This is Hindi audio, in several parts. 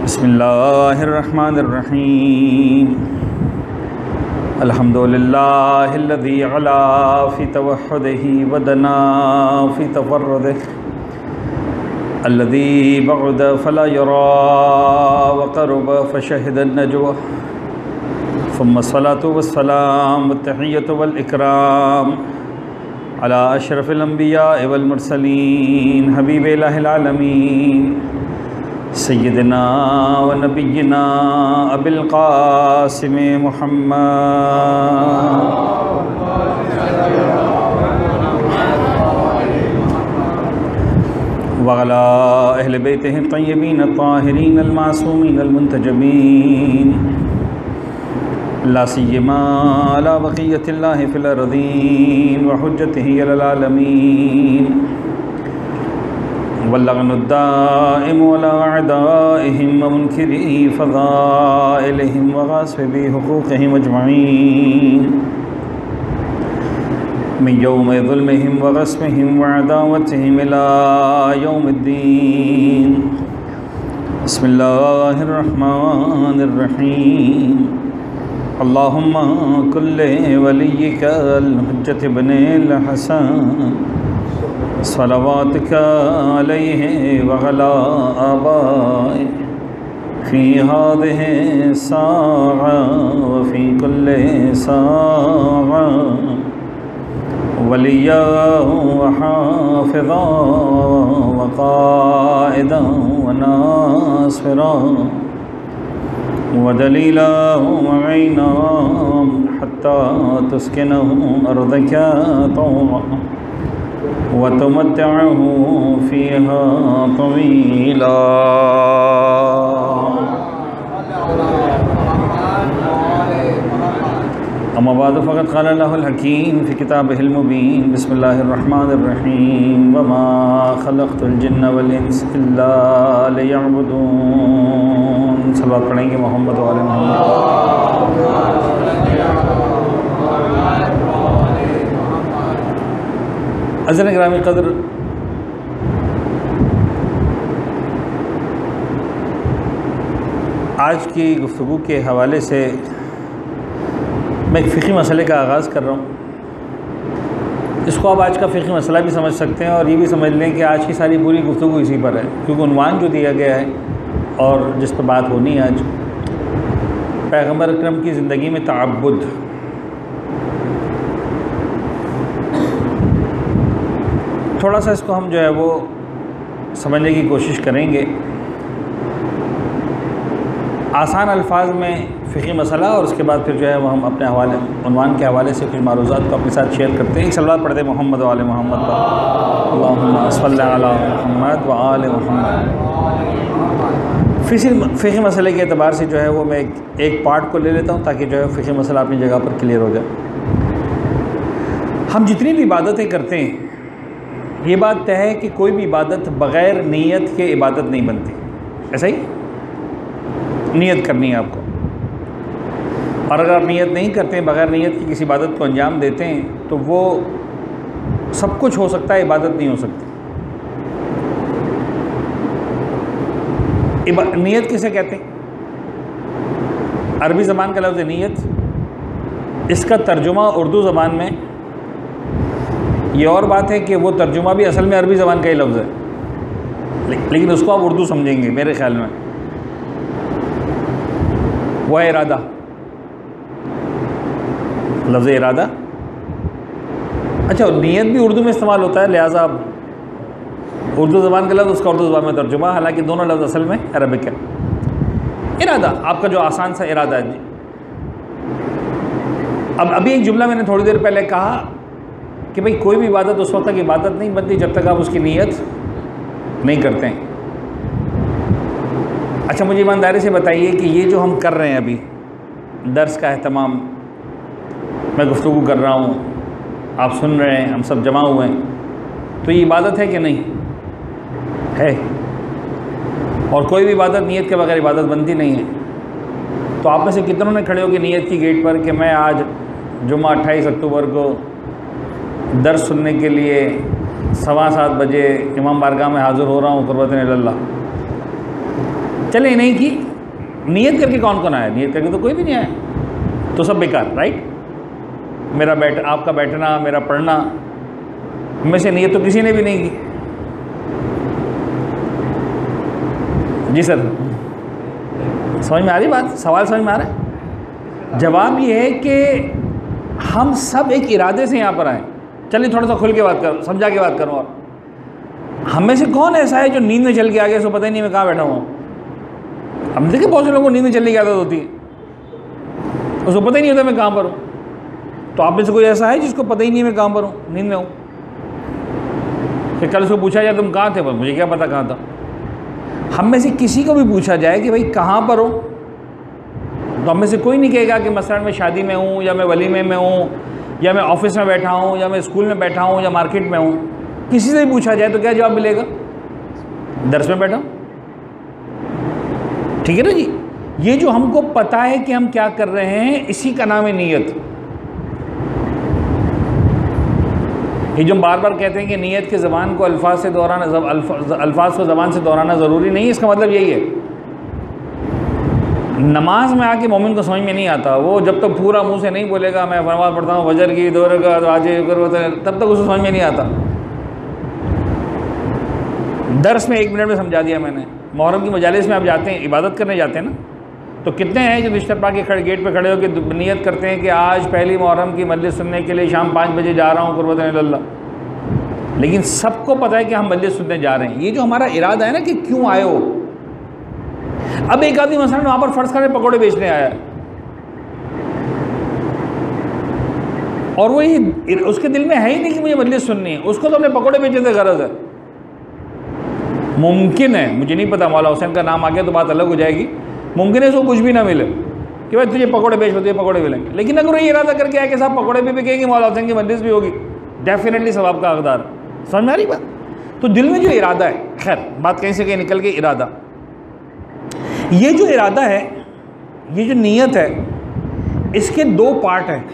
बिस्मिल्लाहिर्रहमानिर्रहीम। अल्हम्दुलिल्लाहिल्लज़ी अला फ़ी तवह्हुदिही व दना फ़ी तफ़र्रुदिही अल्लज़ी बअद फ़ला यरा व क़रब फ़शहिद अन-नजवा सुम्मा अस्सलातु वस्सलाम वत्तहिय्यतु वल इकराम अला अशरफिल अंबिया वल मुरसलीन हबीबिल आलमीन सय्यदना व नबिय्यना अबिल क़ासिम मुहम्मद व अला अहले बैतिही तय्यबीन ताहिरीन अल मासूमीन अल मुंतजबीन ला सिय्यमा अला बक़िय्यतिल्लाहि फ़िल अर्ज़ीन व हुज्जतिही अलल आलमीन वल्लअनुद्दाइमु अला अअदाइहिम व मुनकिरी फ़ज़ाइलिहिम व गासिबी हुक़ूक़िहिम अजमईन मिन यौमि ज़ुल्मिहिम व ग़स्मिहिम व अदावतिहिम इला यौमिद्दीन। बिस्मिल्लाहिर्रहमानिर्रहीम। अल्लाहुम्मा कुल्ले वलिय्यिकल हुज्जत इब्निल हसन सलवातुका अलैहि व अला आबाई फ़ी हाज़िहि साअ व फ़ी कुल्लि साअ वलिय्यन व हाफ़िज़न व क़ाइदन व नासिरन व दलीलन व ऐनन हत्ता तुस्किनहु अर्ज़का तौअन व तुमत्तिअहु फ़ीहा तवीला। अम्मा बाद फ़क़द क़ाल अल्लाहुल हकीम फ़ी किताबिहिल मुबीन। बिस्मिल्लाहिर्रहमानिर्रहीम। वमा ख़लक़तुल जिन्ना वल इंसा इल्ला लियअबुदून। सल्लल्लाहु पढ़ेंगे मोहम्मद व आले मोहम्मद। अज़ीज़ गिरामी क़द्र, आज की गुफ्तगू के हवाले से मैं एक फ़िक़ही मसले का आगाज़ कर रहा हूँ। इसको आप आज का फ़िक़ही मसला भी समझ सकते हैं और ये भी समझ लें कि आज की सारी पूरी गुफ्तगू इसी पर है, क्योंकि उन्वान जो दिया गया है और जिस पर बात होनी है आज, पैगम्बर अकरम की ज़िंदगी में तअब्बुद। थोड़ा सा इसको हम जो है वो समझने की कोशिश करेंगे आसान अल्फाज में फ़िक़ही मसला, और उसके बाद फिर जो है वो हम अपने हवाले उन्वान के हवाले से कुछ मारूज़ात को अपने साथ शेयर करते हैं। एक सलावत पढ़ते हैं मोहम्मद व आले मोहम्मद पर। अल्लाहुम्मा सल्लि अला मुहम्मद व आले मुहम्मद। फ़िक़ही मसले के एतबार से जो है वो मैं एक पार्ट को ले लेता हूँ ताकि जो है फ़िक़ही मसला अपनी जगह पर क्लियर हो जाए। हम जितनी भी इबादतें करते हैं, ये बात तय है कि कोई भी इबादत बग़ैर नीयत के इबादत नहीं बनती। ऐसा ही नीयत करनी है आपको, और अगर आप नीयत नहीं करते हैं, बग़ैर नीयत की किसी इबादत को अंजाम देते हैं, तो वो सब कुछ हो सकता है, इबादत नहीं हो सकती। नीयत किसे कहते हैं? अरबी ज़बान का लफ्ज़ नीयत, इसका तर्जुमा उर्दू ज़बान में, ये और बात है कि वो तर्जुमा भी असल में अरबी ज़बान का ही लफ्ज़ है, लेकिन उसको आप उर्दू समझेंगे मेरे ख़्याल में। वह इरादा, लफ्ज़ इरादा। अच्छा, नीयत भी उर्दू में इस्तेमाल होता है, लिहाजा उर्दू ज़बान का लफ्ज़, उसका उर्दू ज़बान में तर्जुमा, हालांकि दोनों लफ्ज़ असल में अरबिक है। इरादा आपका जो आसान सा इरादा है जी। अब अभी एक जुमला मैंने थोड़ी देर पहले कहा कि भाई कोई भी इबादत उस वक्त तक इबादत नहीं बनती जब तक आप उसकी नीयत नहीं करते हैं। अच्छा, मुझे ईमानदारी से बताइए कि ये जो हम कर रहे हैं अभी, दर्स का एहतमाम, मैं गुफ्तगू कर रहा हूँ, आप सुन रहे हैं, हम सब जमा हुए हैं, तो ये इबादत है कि नहीं है? और कोई भी इबादत नीयत के बगैर इबादत बनती नहीं है। तो आप में से कितनों ने खड़े होकर नीयत की गेट पर कि मैं आज जुम्मा 28 अक्टूबर को दर्स सुनने के लिए 7:15 बजे इमाम बारगाह में हाज़िर हो रहा हूँ कुर्बतन इल्लल्लाह। चले नहीं की, नियत करके कौन कौन आया? नियत करके तो कोई भी नहीं आया, तो सब बेकार, राइट? मेरा आपका बैठना, मेरा पढ़ना, में से नियत तो किसी ने भी नहीं की। जी सर, समझ में आ रही बात? सवाल समझ में आ रहा है? जवाब ये है कि हम सब एक इरादे से यहाँ पर आए। चलिए थोड़ा सा खुल के बात करो, समझा के बात करूँ। और हम में से कौन ऐसा है जो नींद में चल के आ गया, उसको पता ही नहीं मैं कहाँ बैठा हूँ? हम देखिए बहुत से लोगों को नींद में चलने की आदत होती है, उसको पता ही नहीं होता मैं कहाँ पर हूँ। तो आप में से कोई ऐसा है जिसको पता ही नहीं है मैं कहाँ पर हूँ, नींद में हूँ? फिर कल उसको पूछा जाए तुम कहाँ थे, पर मुझे क्या पता कहाँ था। हम में से किसी को भी पूछा जाए कि भाई कहाँ पर हो, तो हम में से कोई नहीं कहेगा कि मसलन मैं शादी में हूँ, या मैं वलीमे में हूँ, या मैं ऑफिस में बैठा हूँ, या मैं स्कूल में बैठा हूँ, या मार्केट में हूँ। किसी से भी पूछा जाए तो क्या जवाब मिलेगा? दर्स में बैठा हूँ। ठीक है ना जी? ये जो हमको पता है कि हम क्या कर रहे हैं, इसी का नाम है नीयत। ये जो बार बार कहते हैं कि नीयत के ज़बान को अल्फाज से दोहराना, अल्फाज को ज़बान से दोहराना ज़रूरी नहीं है, इसका मतलब यही है। नमाज में आके मोमिन को समझ में नहीं आता, वो जब तक पूरा मुंह से नहीं बोलेगा मैं नमाज पढ़ता हूँ फजर की 2 रकात वाजिब, तब तक उसे समझ में नहीं आता। दर्स में 1 मिनट में समझा दिया मैंने। मुहर्रम की मजालिस में आप जाते हैं, इबादत करने जाते हैं ना, तो कितने हैं जो बिस्तर पा के गेट पे खड़े होकर नियत करते हैं कि आज पहली मुहर्रम की मजलिस सुनने के लिए शाम 5 बजे जा रहा हूँ कुर्बतन इल्लल्लाह। लेकिन सबको पता है कि हम मजलिस सुनने जा रहे हैं। ये जो हमारा इरादा है ना कि क्यों आए हो। अब एक आदमी मसलन वहाँ पर फ़र्ज़ करें पकौड़े बेचने आया है, और वो ये उसके दिल में है ही नहीं कि मुझे मजलिस सुननी है, उसको तो अपने पकौड़े बेचने से गरज है। मुमकिन है, मुझे नहीं पता, मौला हुसैन का नाम आ गया तो बात अलग हो जाएगी, मुमकिन है उसको कुछ भी ना मिले कि भाई तुझे पकौड़े बेच, तुझे पकौड़े मिलेंगे। लेकिन अगर ये इरादा करके आए कि साहब पकौड़े भी बिकेंगे, मौला हुसैन की मजलिस भी होगी, डेफिनेटली सवाब का हकदार। समझ में आ रही बात? तो दिल में जो इरादा है, खैर बात कहीं से कहीं निकल के इरादा, ये जो इरादा है, ये जो नीयत है, इसके 2 पार्ट हैं।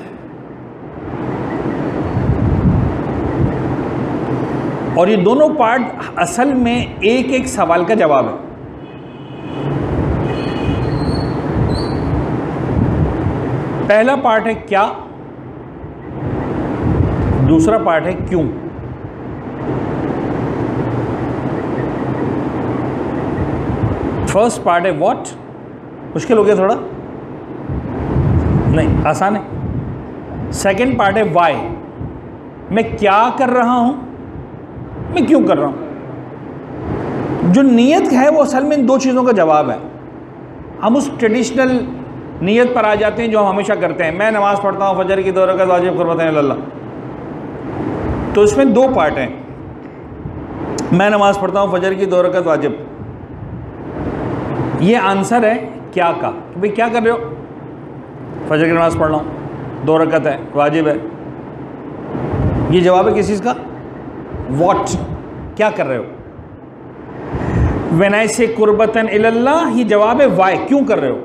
और ये दोनों पार्ट असल में एक एक सवाल का जवाब है। पहला पार्ट है क्या, दूसरा पार्ट है क्यों। फर्स्ट पार्ट है व्हाट, मुश्किल हो गया थोड़ा, नहीं आसान है। सेकंड पार्ट है व्हाई, मैं क्या कर रहा हूं, मैं क्यों कर रहा हूं। जो नीयत है वो असल में इन 2 चीज़ों का जवाब है। हम उस ट्रेडिशनल नीयत पर आ जाते हैं जो हम हमेशा करते हैं, मैं नमाज़ पढ़ता हूँ फजर की 2 रकात वाजिब कुर्बतन इल्लल्लाह। तो इसमें 2 पार्ट हैं, मैं नमाज़ पढ़ता हूँ फजर की 2 रकात वाजिब। ये आंसर है क्या का, कि भाई क्या कर रहे हो, फजर की नमाज़ पढ़ रहा हूँ, 2 रकात है, वाजिब है। ये जवाब है किस चीज़ का? व्हाट, क्या कर रहे हो। व्हेन आई से कुर्बतन इल्लल्लाह, ये जवाब है वाई, क्यों कर रहे हो।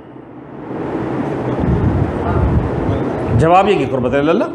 जवाब ये कि कुर्बतन इल्लल्लाह,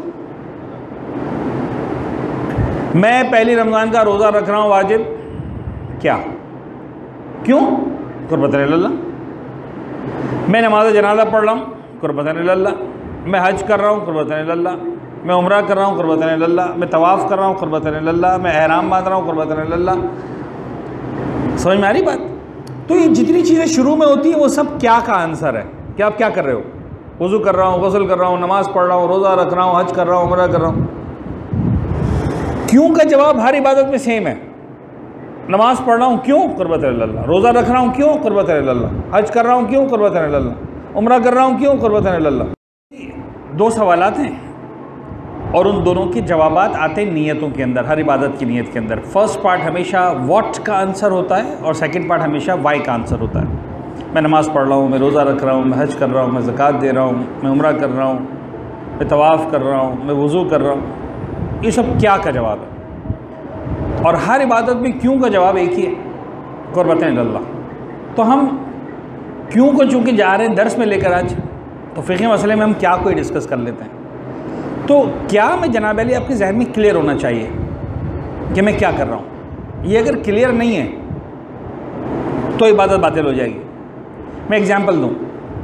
मैं पहली रमज़ान का रोज़ा रख रहा हूँ वाजिब, क्या, क्यों, कुर्बतन इल्लल्लाह। मैं नमाज जनाजा पढ़ रहा हूँ, कुर्बतन इल्लल्लाह। मैं हज कर रहा हूँ, कुर्बतन इल्लल्लाह। मैं उम्रा कर रहा हूँ, कुर्बतन इल्लल्लाह। मैं तवाफ़ कर रहा हूँ, कुर्बतन इल्लल्लाह। मैं एहराम बांध रहा हूँ, कुर्बतन इल्लल्लाह। समझ में आ रही बात? तो ये जितनी चीज़ें शुरू में होती हैं वो सब क्या का आंसर है कि आप क्या कर रहे हो। वज़ू कर रहा हूँ, गुस्ल कर रहा हूँ, नमाज़ पढ़ रहा हूँ, रोज़ा रख रहा हूँ, हज कर रहा हूँ, उम्रा कर रहा हूँ। क्यों का जवाब हर इबादत में सेम है। नमाज़ पढ़ रहा हूँ, क्यों, कुर्बतन इल्लल्लाह। रोज़ा रख रहा हूँ, क्यों, कुर्बतन इल्लल्लाह। हज कर रहा हूँ, क्यों, कुर्बतन इल्लल्लाह। उम्रा कर रहा हूँ, क्यों, कुर्बतन इल्लल्लाह। 2 सवालात हैं और उन दोनों के जवाबात आते हैं नीयतों के अंदर, हर इबादत की नीयत के अंदर। फर्स्ट पार्ट हमेशा व्हाट का आंसर होता है और सेकंड पार्ट हमेशा वाई का आंसर होता है। मैं नमाज़ पढ़ रहा हूँ, मैं रोज़ा रख रहा हूँ, मैं हज कर रहा हूँ, मैं ज़कात दे रहा हूँ, मैं उम्रा कर रहा हूँ, मैं तवाफ़ कर रहा हूँ, मैं वज़ू कर रहा हूँ। ये सब क्या का जवाब है। और हर इबादत में क्यों का जवाब एक ही है, कुर्बतन इल्लल्लाह। तो हम क्यों को चूँकि जा रहे हैं दर्स में लेकर आज, तो फ़िक़ही मसले में हम क्या को ही डिस्कस कर लेते हैं। तो क्या में जनाब अली आपके जहन में क्लियर होना चाहिए कि मैं क्या कर रहा हूँ। ये अगर क्लियर नहीं है तो इबादत बातिल हो जाएगी। मैं एग्जांपल दूं,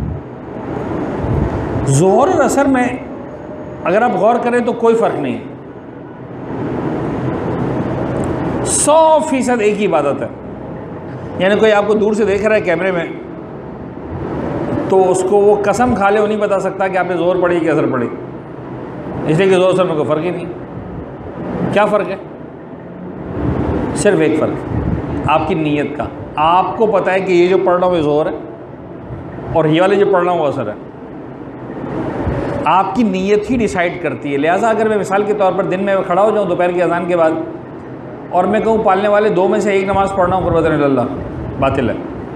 ज़ोहर और असर में अगर आप गौर करें तो कोई फ़र्क नहीं है, 100% एक ही इबादत है। यानी कोई आपको दूर से देख रहा है कैमरे में, तो उसको वो कसम खा ले, वो नहीं बता सकता कि आपने ज़ोहर पढ़ी कि असर पढ़ी, इसलिए कि ज़ोहर असर में कोई फ़र्क ही नहीं। क्या फ़र्क है? सिर्फ एक फ़र्क, आपकी नीयत का। आपको पता है कि ये जो पढ़ रहा हूँ ये ज़ोहर है और ये वाले जो पढ़ रहा हूँ वो असर है। आपकी नीयत ही डिसाइड करती है। लिहाजा अगर मैं मिसाल के तौर पर दिन में खड़ा हो जाऊँ दोपहर की अज़ान के बाद और मैं कहूँ पालने वाले दो में से एक नमाज़ पढ़ना हूँ कुर्बतन इल्लल्लाह, बातिल है।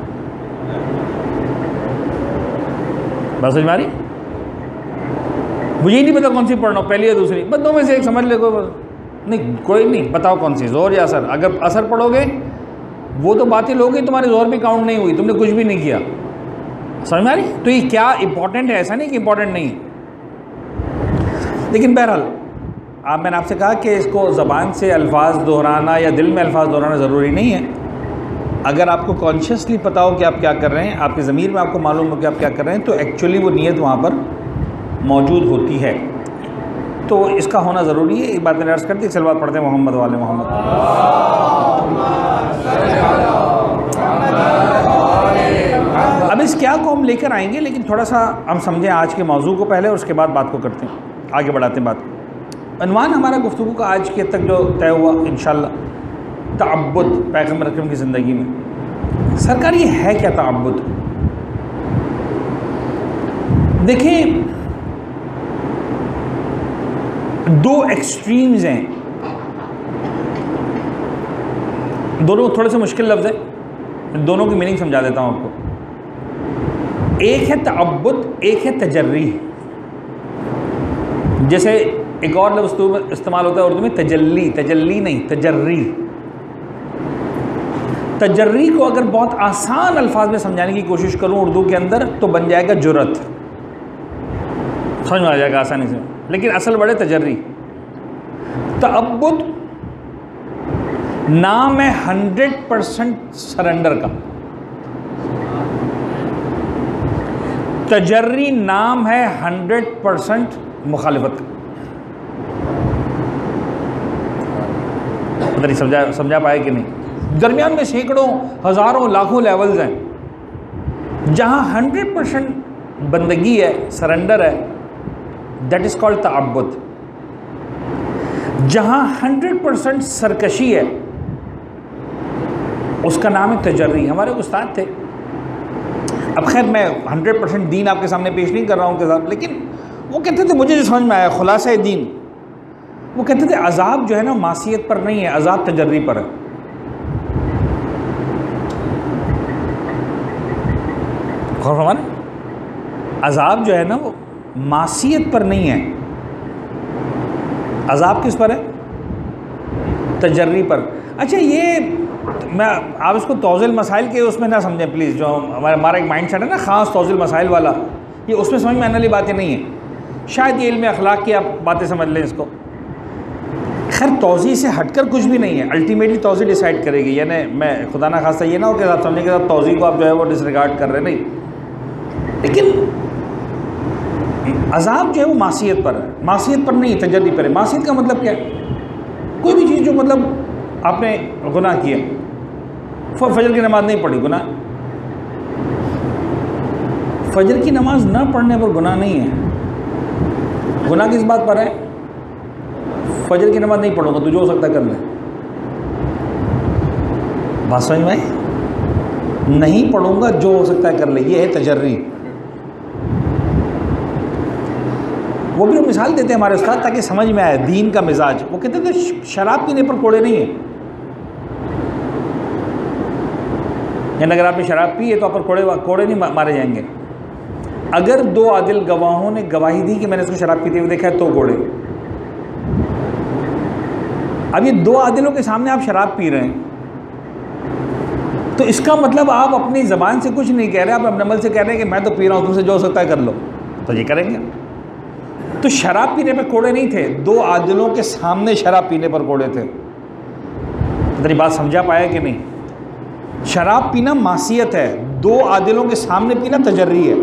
बात समझ में आ रही? मुझे ही नहीं पता कौन सी पढ़ना हो, पहली या दूसरी, बस दो में से एक समझ ले। नहीं, कोई नहीं, बताओ कौन सी, ज़ोहर या असर। अगर असर पढ़ोगे वो तो बातिल हो गई, तुम्हारी ज़ोहर भी काउंट नहीं हुई, तुमने कुछ भी नहीं किया। समझ में आ रही? तो ये क्या इंपॉर्टेंट है, ऐसा नहीं कि इंपॉर्टेंट नहीं है। लेकिन बहरहाल मैंने आपसे कहा कि इसको ज़बान से अल्फाज दोहराना या दिल में अल्फाज दोहराना ज़रूरी नहीं है। अगर आपको कॉन्शियसली पता हो कि आप क्या कर रहे हैं, आपके ज़मीर में आपको मालूम हो कि आप क्या कर रहे हैं, तो एक्चुअली वो नीयत वहाँ पर मौजूद होती है। तो इसका होना ज़रूरी है। एक बात मैंने अर्ज़ कर दी, सलवात पढ़ते हैं मोहम्मद वाले मोहम्मद। अब इस क्या को हम लेकर आएंगे, लेकिन थोड़ा सा हम समझें आज के मौजू को पहले, और उसके बाद बात को करते हैं, आगे बढ़ाते हैं बात को। अनवान हमारा गुफ्तगू का आज के तक जो तय हुआ इंशाअल्लाह, तअब्बुद पैगंबर अकरम की ज़िंदगी में। सरकार ये है क्या तअब्बुद? देखिए, दो एक्सट्रीम्स हैं, दोनों थोड़े से मुश्किल लफ्ज़ हैं, दोनों की मीनिंग समझा देता हूँ आपको। एक है तअब्बुद, एक है तजर्री। जैसे एक और लफ्ज़ इस्तेमाल होता है उर्दू में, तजल्ली। तजल्ली नहीं, तजर्री। तजर्री को अगर बहुत आसान अल्फाज में समझाने की कोशिश करूं उर्दू के अंदर, तो बन जाएगा जुर्रत, समझ में आ जाएगा आसानी से। लेकिन असल बड़े तजर्री। तअब्बुद नाम है 100% सरेंडर का, तजर्री नाम है 100% मुखालिफत का। पता नहीं समझा पाए कि नहीं? दरमियान में सैकड़ों, हज़ारों, लाखों लेवल्स हैं। जहाँ 100% बंदगी है, सरेंडर है, दैट इज़ कॉल्ड तअब्बुद। जहाँ 100% सरकशी है, उसका नाम है तजर्री। हमारे उस्ताद थे, अब खैर मैं 100% दीन आपके सामने पेश नहीं कर रहा हूँ के साथ, लेकिन वो कहते थे, मुझे जो समझ में आया खुलासा दीन, वो कहते थे अजाब जो है ना मासियत पर नहीं है, अजाब तजर्री पर है। गौर फरमाने, अजाब जो है ना वो मासियत पर नहीं है, अजाब किस पर है? तजर्री पर। अच्छा, ये मैं आप इसको तौज़िल मसाइल के उसमें ना समझें प्लीज़, जो हमारा एक माइंड सेट है ना ख़ास तौज़िल मसाइल वाला, ये उसमें समझ में आने वाली बातें नहीं है। शायद ये इल्म अखलाक की आप बातें समझ लें इसको। खैर, तौज़ी से हटकर कुछ भी नहीं है, अल्टीमेटली तौज़ी डिसाइड करेगी। यानी मैं खुदा ना खास्ता ये ना हो कि आप समझने के साथ तौज़ी को आप जो है वो डिसरिगार्ड कर रहे हैं, नहीं। लेकिन अजाब जो है वो मासियत पर है, मासियत पर नहीं, तजर्री पर है। मासियत का मतलब क्या है? कोई भी चीज़ जो मतलब आपने गुनाह किया, फजर की नमाज नहीं पढ़ी, गुनाह। फजर की नमाज न पढ़ने पर गुनाह नहीं है। गुनाह किस बात पर है? फजर की नमाज नहीं पढ़ूंगा तो जो हो सकता कर ले। बात समझ में आई? नहीं पढ़ूंगा, जो हो सकता है कर ले, ये है तजर्री। वो भी मिसाल देते हैं हमारे उस्ताद ताकि समझ में आए दीन का मिजाज। वो कहते थे शराब पीने पर कोड़े नहीं है, यानी अगर आपने शराब पी है तो आप पर कोड़े नहीं मारे जाएंगे। अगर दो आदिल गवाहों ने गवाही दी कि मैंने इसको शराब पीते हुए देखा है तो कोड़े। अब ये दो आदिलों के सामने आप शराब पी रहे हैं, तो इसका मतलब आप अपनी ज़बान से कुछ नहीं कह रहे, आप अपने अमल से कह रहे हैं कि मैं तो पी रहा हूँ, तुमसे जो हो सकता है कर लो, तो ये करेंगे। तो शराब पीने पर कोड़े नहीं थे, दो आदिलों के सामने शराब पीने पर कोड़े थे। तेरी बात समझा पाया कि नहीं? शराब पीना मासियत है, दो आदिलों के सामने पीना तजर्री है।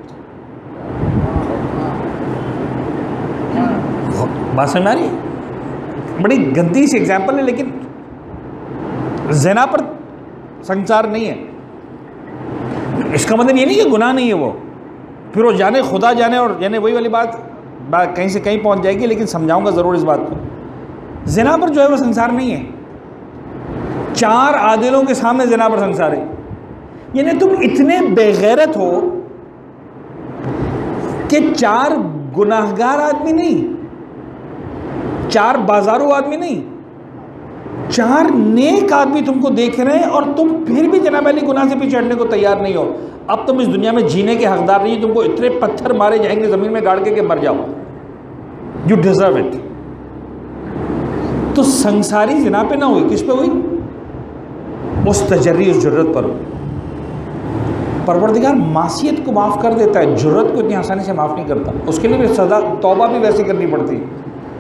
बात समझ में आ रही है? बड़ी गंदी सी एग्जाम्पल है, लेकिन ज़िना पर संसार नहीं है। इसका मतलब ये नहीं कि गुनाह नहीं है वो, फिर वो जाने खुदा जाने, और यानी वही वाली बात कहीं से कहीं पहुंच जाएगी, लेकिन समझाऊंगा ज़रूर इस बात को। ज़िना पर जो है वो संसार नहीं है, चार आदिलों के सामने ज़िना पर संसार है। यानी तुम इतने बेगैरत हो कि चार गुनाहगार आदमी नहीं, चार बाजारू आदमी नहीं, चार नेक आदमी तुमको देख रहे हैं और तुम फिर भी जनाब अली गुनाह से पीछे हटने को तैयार नहीं हो। अब तुम इस दुनिया में जीने के हकदार नहीं, तुमको इतने पत्थर मारे जाएंगे ज़मीन में गाड़ के मर जाओ, यू डिजर्व इट। तो संसारी जिना पे ना हुई, किस पे हुई? उस तजर्री, उस जुर्रत पर। परवरदिगार मासियत को माफ़ कर देता है, जुर्रत को इतनी आसानी से माफ़ नहीं करता। उसके लिए भी सदा तौबा भी वैसी करनी पड़ती है।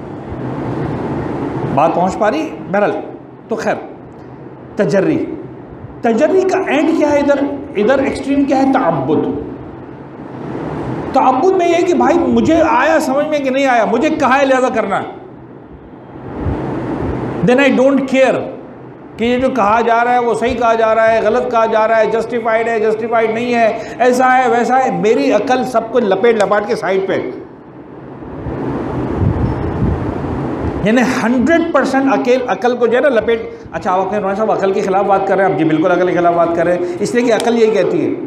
बात पहुँच पा रही? बहरहाल तो खैर, तजर्री का एंड क्या है? इधर एक्सट्रीम क्या है? तअब्बुद। तअब्बुद में यह है कि भाई मुझे आया समझ में कि नहीं आया, मुझे कहा है लिहाजा करना है, देन आई डोंट केयर कि ये जो कहा जा रहा है वो सही कहा जा रहा है, गलत कहा जा रहा है, जस्टिफाइड है, जस्टिफाइड नहीं है, ऐसा है वैसा है। मेरी अकल सबको लपेट के साइड पे, यानी 100% अकल को जो है ना लपेट। अच्छा आप अपने साहब अकल के खिलाफ बात कर रहे हैं? आप जी बिल्कुल अकल के खिलाफ बात कर रहे हैं, इसलिए कि अकल यही कहती है।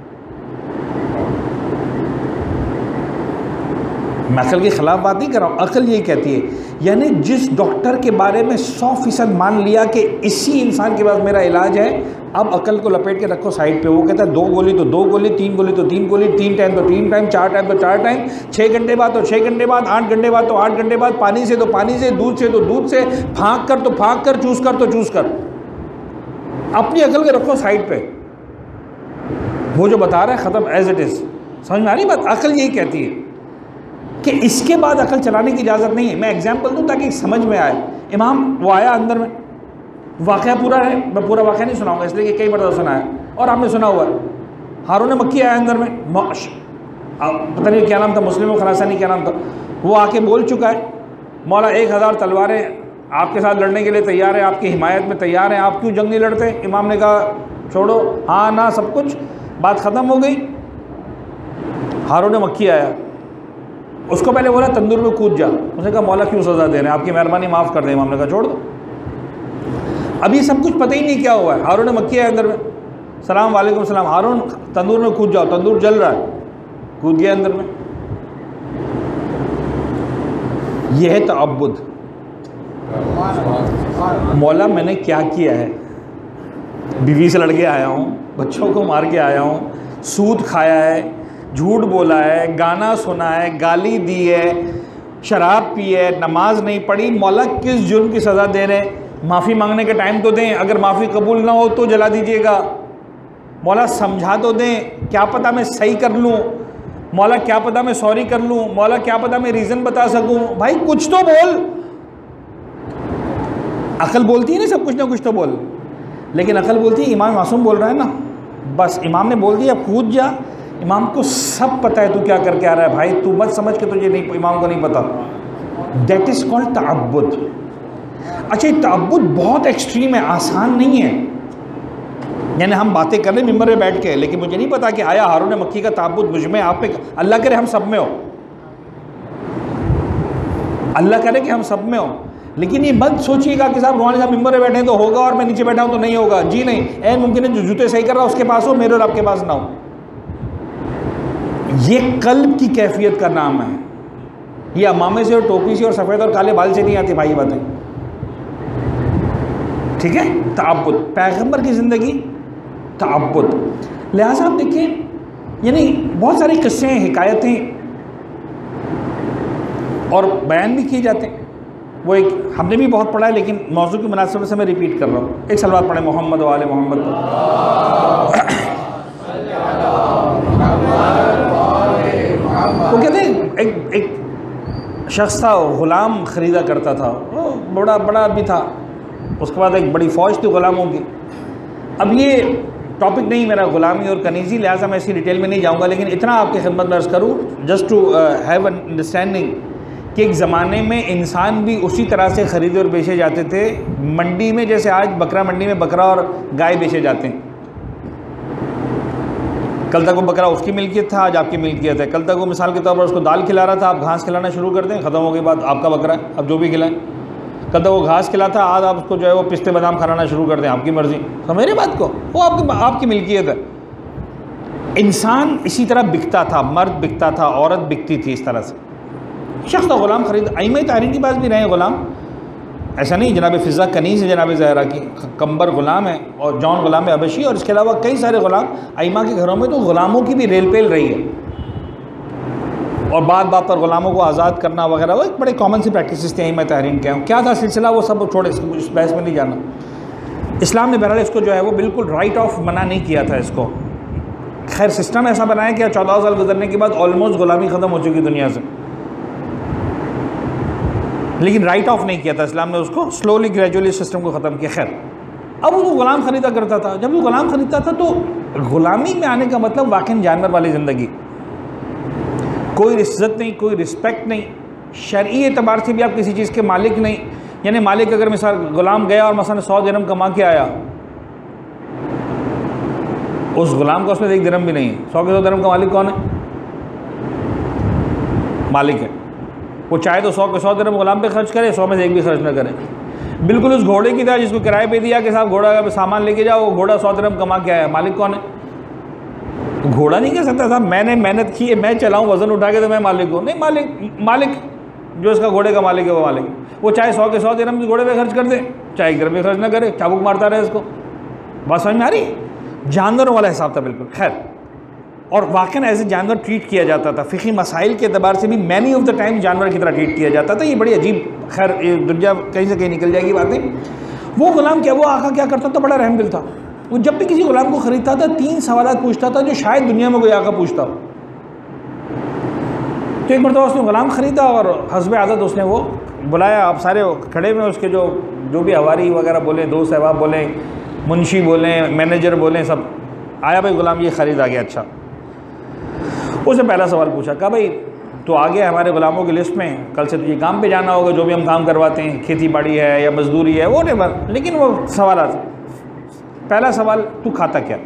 मैं अकल के खिलाफ बात नहीं कर रहा हूँ, अकल यही कहती है। यानी जिस डॉक्टर के बारे में 100% मान लिया कि इसी इंसान के पास मेरा इलाज है, अब अकल को लपेट के रखो साइड पे। वो कहता है 2 गोली तो 2 गोली, 3 गोली तो 3 गोली, 3 टाइम तो 3 टाइम, 4 टाइम तो 4 टाइम, 6 घंटे बाद तो 6 घंटे बाद, 8 घंटे बाद तो 8 घंटे बाद, पानी से तो पानी से, दूध से तो दूध से, फाँक कर तो फाँक कर, चूस कर तो चूस कर। अपनी अकल के रखो साइड पे, वो जो बता रहा है ख़त्म, एज इट इज़। समझ में आ रही बात? अकल यही कहती है कि इसके बाद अकल चलाने की इजाज़त नहीं है। मैं एग्जाम्पल दूँ ताकि समझ में आए। इमाम वो आया अंदर में, वाक़या पूरा है, मैं पूरा वाक़या नहीं सुनाऊंगा इसलिए कि कई बार सुना है और आपने सुना हुआ है। हारून मक्की आया अंदर में, पता नहीं क्या नाम था, मुस्लिम खरासानी क्या नाम था, वो आके बोल चुका है मौला 1000 तलवारें आपके साथ लड़ने के लिए तैयार है, आपकी हिमायत में तैयार हैं, आप क्यों जंग नहीं लड़ते? इमाम ने कहा छोड़ो, हाँ ना सब कुछ, बात ख़त्म हो गई। हारून मक्की आया, उसको पहले बोला तंदूर में कूद जा। उसने कहा मौला क्यों सज़ा दे रहे हैं, आपकी मेहरबानी माफ़ कर दें। इमाम ने कहा छोड़ दो। अब ये सब कुछ पता ही नहीं क्या हुआ है। हारून मक्की है अंदर में, सलाम वालेकुम सलाम, हारून तंदूर में कूद जाओ, तंदूर जल रहा है, कूद गया अंदर में। यह है तअब्बुद। मौला मैंने क्या किया है? बीवी से लड़के आया हूँ, बच्चों को मार के आया हूँ, सूद खाया है, झूठ बोला है, गाना सुना है, गाली दी है, शराब पी है, नमाज नहीं पढ़ी। मौला किस जुर्म की सज़ा दे रहे हैं? माफ़ी मांगने का टाइम तो दें, अगर माफ़ी कबूल ना हो तो जला दीजिएगा। मौला समझा तो दें, क्या पता मैं सही कर लूँ, मौला क्या पता मैं सॉरी कर लूँ, मौला क्या पता मैं रीज़न बता सकूँ। भाई कुछ तो बोल। अकल बोलती है ना सब कुछ ना कुछ तो बोल, लेकिन अकल बोलती है इमाम मासूम बोल रहा है ना, बस इमाम ने बोल दिया कूद जा। इमाम को सब पता है तू क्या करके आ रहा है, भाई तू मत समझ के तुझे नहीं, इमाम को नहीं पता। दैट इज़ कॉल्ड तअब्बुद। अच्छा, ये तअब्बुद बहुत एक्सट्रीम है, आसान नहीं है। यानी हम बातें कर रहे हैं मिंबर में बैठ के, लेकिन मुझे नहीं पता कि आया हारून मक्की का तअब्बुद मुझ में, आप पे, अल्लाह करे हम सब में हो, अल्लाह करे कि हम सब में हो। लेकिन ये मत सोचिएगा कि साहब रूहानी साहब मिंबर में बैठे हैं तो होगा और मैं नीचे बैठा हूँ तो नहीं होगा। जी नहीं, ऐन मुमकिन है जो जूते सही कर रहा है उसके पास हो, मेरे और आपके पास ना हो। ये कल्ब की कैफियत का नाम है। ये अमामे से और टोपी से और सफ़ेद और काले बाल से नहीं आती भाई बातें, ठीक है। तअब्बुद, पैगंबर की ज़िंदगी तअब्बुद। लिहाजा आप देखिए, यानी बहुत सारी किस्सें, हिकायतें और बयान भी किए जाते हैं। वो एक हमने भी बहुत पढ़ा है, लेकिन मौजू की मुनासिबत से मैं रिपीट कर रहा हूँ। एक सलवात पढ़े मोहम्मद वाले मोहम्मद। वो कहते हैं एक शख्स था, ग़ुलाम ख़रीदा करता था, वो बड़ा आदमी था। उसके बाद एक बड़ी फ़ौज थी ग़ुलामों की। अब ये टॉपिक नहीं मेरा ग़ुलामी और कनीज़ी, लिहाजा मैं इसकी डिटेल में नहीं जाऊँगा, लेकिन इतना आपकी खिदमत में अर्ज़ करूँ just to have an understanding कि एक ज़माने में इंसान भी उसी तरह से ख़रीदे और बेचे जाते थे मंडी में, जैसे आज बकरा मंडी में बकरा और गाय बेचे जाते हैं। कल तक वो बकरा उसकी मिल्कियत था, आज आपकी मिल्कियत है। कल तक वो मिसाल के तौर पर उसको दाल खिला रहा था, आप घास खिलाना शुरू कर दें, ख़त्म हो गई बात, आपका बकरा है, अब जो भी खिलाएं। कल तक वो घास खिलाता, आज आप उसको जो है वो पिस्ते बादाम खिलाना शुरू कर दें, आपकी मर्ज़ी। समझ रहे बात को? वो आपकी मिल्कियत है। इंसान इसी तरह बिकता था, मर्द बिकता था, औरत बिकती थी, इस तरह से शख्स का ग़ुलाम खरीद। अइम्मा तारीख़ के पास भी रहे ग़ुलाम, ऐसा नहीं। जनाब फ़िज़ा कनीज़ है, जनाब ज़हरा की, कंबर ग़ुलाम है, और जॉन ग़ुलाम हबशी, और इसके अलावा कई सारे ग़ुलाम अइम्मा के घरों में। तो ग़ुलामों की भी रेल पेल रही है, और बात बात पर ग़ुलामों को आज़ाद करना वगैरह वो एक बड़े कॉमन सी प्रैक्टिस थे अइम्मा तारीख़ के। क्या था सिलसिला, वो सब छोड़े, इस बहस में नहीं जाना। इस्लाम ने बहरहाल इसको जो है वो बिल्कुल राइट ऑफ मना नहीं किया था इसको। खैर सिस्टम ऐसा बनाया कि 14 साल गुजरने के बाद ऑलमोस्ट ग़ुलामी ख़त्म हो चुकी दुनिया से, लेकिन राइट ऑफ नहीं किया था इस्लाम ने, उसको स्लोली ग्रेजुअली सिस्टम को ख़त्म किया। खैर अब वो ग़ुलाम ख़रीदा करता था। जब वो ग़ुलाम ख़रीदता था तो ग़ुलामी में आने का मतलब वाकई जानवर वाली ज़िंदगी, कोई इज्जत नहीं, कोई रिस्पेक्ट नहीं, शरई एतबार से भी आप किसी चीज़ के मालिक नहीं। यानी मालिक अगर मिसाल ग़ुलाम गया और मसलन 100 दिरहम कमा के आया, उस ग़ुलाम का उसमें 1 दिरहम भी नहीं है। 100 के 100 दिरहम का मालिक कौन है? मालिक है। वो चाहे तो 100 के 100 दिरहम ग़ुलाम पे खर्च करे, 100 में से 1 भी खर्च ना करे। बिल्कुल उस घोड़े की तरह जिसको किराए पे दिया कि साहब घोड़ा का सामान लेके जाओ, वो घोड़ा 100 दिरहम कमा के आया, मालिक कौन है? घोड़ा नहीं कह सकता साहब मैंने मेहनत की है, मैं चलाऊँ वज़न उठा के तो मैं मालिक हूँ। नहीं, मालिक जो इसका घोड़े का मालिक है वो मालिक। वो चाहे 100 के 100 दिरहम घोड़े पे खर्च कर दे, चाहे 1 दिरहम भी खर्च ना करे, चाबुक मारता रहे इसको। बात समझ में आ रही? जानवरों वाला हिसाब था बिल्कुल। खैर, और वाकई एज ए जानवर ट्रीट किया जाता था। फ़िक़ी मसाइल के अतबार से भी मैनी ऑफ द टाइम जानवर की तरह ट्रीट किया जाता था। ये बड़ी अजीब, खैर ये दुनिया कहीं से कहीं निकल जाएगी बातें। वो ग़ुलाम क्या, वो आका क्या करता था, बड़ा रहम दिल था। वो जब भी किसी ग़ुलाम को ख़रीदता था 3 सवाल पूछता था जो शायद दुनिया में कोई आका पूछता हो। तो एक मरतबा उसने ग़ुलाम ख़रीदा और हस्ब आदत उसने वो बुलाया, आप सारे खड़े में, उसके जो भी हवारी वगैरह बोले, दोस्त अहबाब बोले, मुंशी बोले, मैनेजर बोले, सब आया। भाई ग़ुलाम ये ख़रीद आ गया। अच्छा, उसने पहला सवाल पूछा, कहा भाई तो आ गया हमारे ग़ुलामों की लिस्ट में, कल से तुझे काम पे जाना होगा, जो भी हम काम करवाते हैं, खेती बाड़ी है या मजदूरी है, वो नहीं। लेकिन वो सवाल आता, पहला सवाल, तू खाता क्या?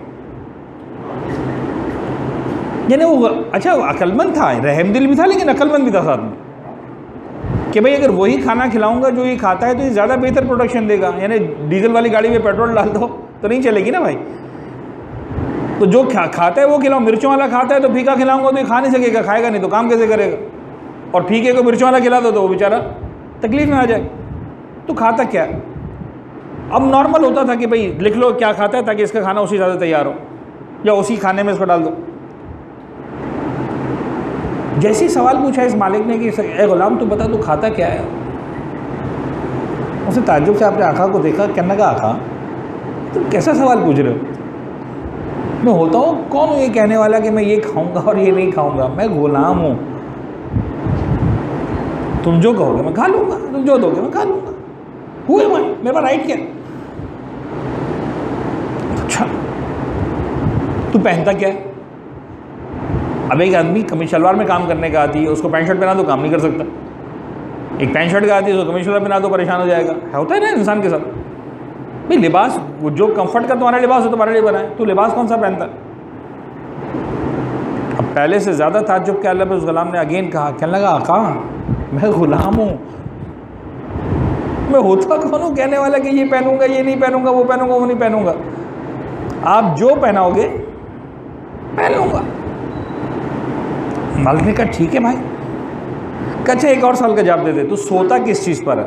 यानी वो अच्छा अक्लमंद था, रहमदिल भी था, लेकिन अक्लमंद भी था साथ में, कि भाई अगर वही खाना खिलाऊंगा जो ये खाता है तो ये ज़्यादा बेहतर प्रोडक्शन देगा। यानी डीजल वाली गाड़ी में पेट्रोल डाल दो तो नहीं चलेगी ना भाई। तो जो खाता है वो खिलाओ। मिर्चों वाला खाता है तो फीका खिलाऊंगा तो ये खा नहीं सकेगा, खाएगा नहीं तो काम कैसे करेगा। और फीके को मिर्चों वाला खिला दो तो वो बेचारा तकलीफ में आ जाए। तो खाता क्या? अब नॉर्मल होता था कि भाई लिख लो क्या खाता है ताकि इसका खाना उसी ज़्यादा तैयार हो, या उसी खाने में इसको डाल दो। जैसे ही सवाल पूछा इस मालिक ने कि ए ग़ुलाम तू बता तू खाता क्या है, उसे ताज्जुब से अपने आका को देखा, कहने का आका तुम कैसा सवाल पूछ रहे हो? मैं होता हूँ कौन हूँ ये कहने वाला कि मैं ये खाऊंगा और ये नहीं खाऊंगा? मैं ग़ुलाम हूँ, तुम जो कहोगे मैं खा लूँगा, तुम जो दोगे मैं खा लूँगा। हुए मैं, मेरे पास राइट क्या? अच्छा तू पहनता क्या है? अब एक आदमी कमीज शलवार में काम करने का आती है, उसको पैंट शर्ट पहना दो काम नहीं कर सकता। एक पैंट शर्ट का आती है उसको कमीज शलवार पहना दो परेशान हो जाएगा। होता है ना इंसान के साथ। भाई लिबास, वो जो कंफर्ट का तुम्हारा लिबास है तुम्हारे लिए बना है, तू लिबास कौन सा पहनता है? अब पहले से ज़्यादा ताज्जुब के अल्लाह पे उस ग़ुलाम ने अगेन कहा, कहने लगा आका मैं ग़ुलाम हूँ, मैं होता कौन हूँ कहने वाला कि ये पहनूंगा ये नहीं पहनूंगा, वो पहनूंगा वो नहीं पहनूंगा। आप जो पहनाओगे पहन लूँगा। मालिक ने कहा ठीक है भाई। अच्छा एक और सवाल का जवाब दे दे, तू सोता किस चीज़ पर है?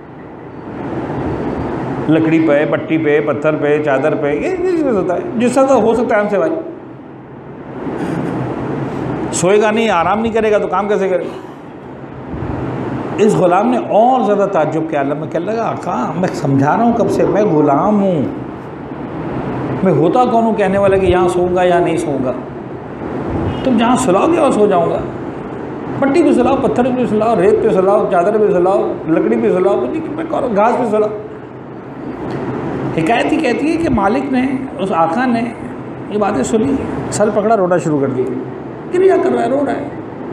लकड़ी पे, पट्टी पे, पत्थर पे, चादर पे, ये चीज़ होता है जिस तरह हो सकता है हमसे भाई। सोएगा नहीं, आराम नहीं करेगा तो काम कैसे करेगा? इस ग़ुलाम ने और ज़्यादा ताज्जुब के आलम में कहने लगा आका मैं समझा रहा हूँ कब से, मैं ग़ुलाम हूँ, मैं होता कौन हूँ कहने वाला कि यहाँ सोऊंगा या नहीं सोऊंगा। तुम जहाँ सुलाओगे वहाँ सो जाऊँगा। पट्टी पे सुलाओ, पत्थर पे सुलाओ, रेत पे सुलाओ, चादर पे सुलाओ, लकड़ी पे सुलाओ, मैं कौन घास पे सुलाओ। हिकायत ही कहती है कि मालिक ने, उस आका ने ये बातें सुनी, सर पकड़ा, रोना शुरू कर दिया, क्रिया कर रहा है, रो रहा है।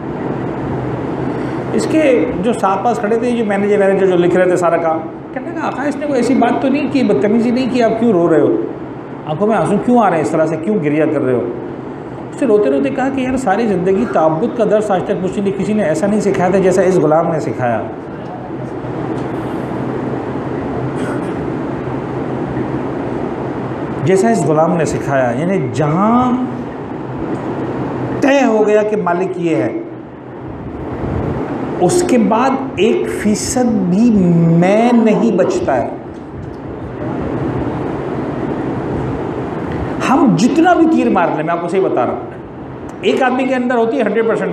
इसके जो साथ पास खड़े थे, जो मैनेजर जो लिख रहे थे सारा काम, कहने लगा आका इसने कोई ऐसी बात तो नहीं की, बदतमीजी नहीं की, आप क्यों रो रहे हो, आंखों में आंसू क्यों आ रहे हैं, इस तरह से क्यों गिरिया कर रहे हो। उससे रोते रोते कहा कि यार सारी ज़िंदगी ताब्बुत का दर्स आज तक मुझे किसी ने ऐसा नहीं सिखाया था जैसा इस गुलाम ने सिखाया। जैसा इस गुलाम ने सिखाया, यानी जहाँ तय हो गया कि मालिक ये है, उसके बाद 1% भी मैं नहीं बचता है। हम जितना भी तीर मार लें, मैं आपको सही बता रहा हूं, एक आदमी के अंदर होती है 100%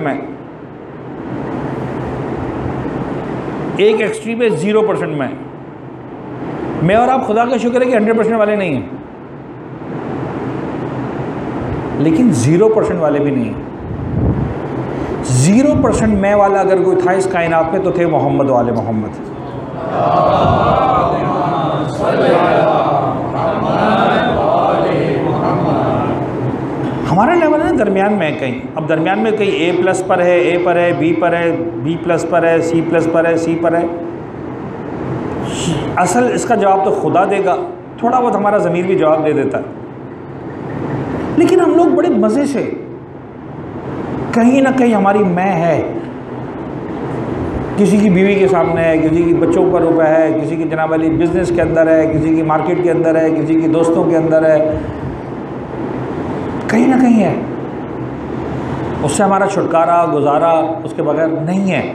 एक एक्सट्रीम है 0% मैं और आप खुदा का शुक्र है कि 100% वाले नहीं हैं, लेकिन 0% वाले भी नहीं हैं। 0% मैं वाला अगर कोई था इस कायनात में तो थे मोहम्मद वाले मोहम्मद। हमारा लेवल है ना दरमियान में कहीं, अब दरमियान में कहीं A+ पर है, A पर है, B पर है, B+ पर है, C+ पर है, C पर है। असल इसका जवाब तो खुदा देगा, थोड़ा बहुत हमारा ज़मीर भी जवाब दे देता है, लेकिन हम लोग बड़े मज़े से कहीं ना कहीं हमारी मैं है, किसी की बीवी के सामने है, किसी की बच्चों पर रुपए है, किसी की जनाब वाली बिज़नेस के अंदर है, किसी की मार्केट के अंदर है, किसी की दोस्तों के अंदर है, कहीं ना कहीं है। उससे हमारा छुटकारा गुजारा उसके बगैर नहीं है,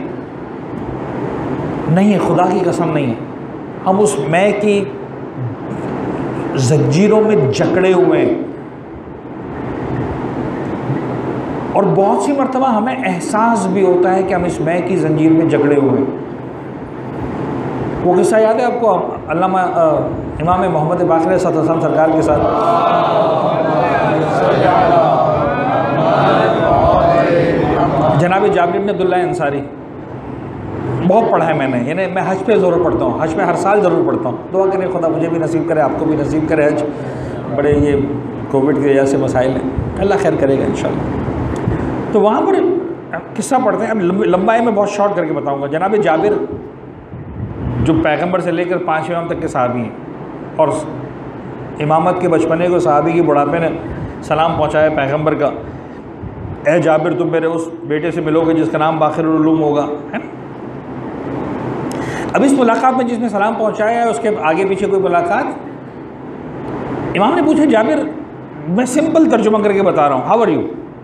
नहीं है, खुदा की कसम नहीं है। हम उस मैं की जंजीरों में जकड़े हुए हैं, और बहुत सी मर्तबा हमें एहसास भी होता है कि हम इस मैं की जंजीर में जकड़े हुए हैं। वो किस्सा याद है आपको, अल्लामा इमाम मोहम्मद बाक़िर सल्लल्लाहु सरकार के साथ जनाब जाबिर इब्न अब्दुल्लाह अंसारी, बहुत पढ़ा है मैंने, यानी मैं हज पे ज़रूर पढ़ता हूँ, हज पे हर साल ज़रूर पढ़ता हूँ। दुआ करें खुदा मुझे भी नसीब करे, आपको भी नसीब करे हज। बड़े ये कोविड की वजह से मसाइल हैं, अल्लाह खैर करेगा इंशाल्लाह। तो वहाँ पर किस्सा पढ़ते हैं, अब लंबा है, मैं बहुत शॉर्ट करके बताऊँगा। जनाब जाबिर जो पैगम्बर से लेकर 5 इमाम तक के सहाबी हैं, और इमामत के बचपने को सहाबी की बुढ़ापे ने सलाम पहुँचाया पैगम्बर का, ए जाबिर तुम मेरे उस बेटे से मिलोगे जिसका नाम बाखिरुल उलूम होगा, है ना। अब इस मुलाकात में जिसने सलाम पहुँचाया है उसके आगे पीछे कोई मुलाकात, इमाम ने पूछा जाबिर, मैं सिंपल तर्जुमा करके बता रहा हूँ, हाउ आर यू,